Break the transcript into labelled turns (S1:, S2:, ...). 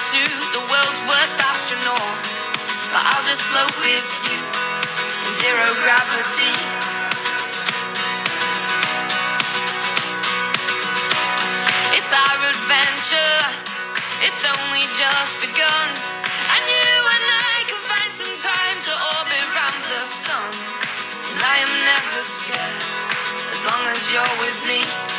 S1: suit, the world's worst astronaut. But I'll just float with you in zero gravity. It's our adventure, it's only just begun. And you and I can find some time to orbit round the sun. And I am never scared, as long as you're with me.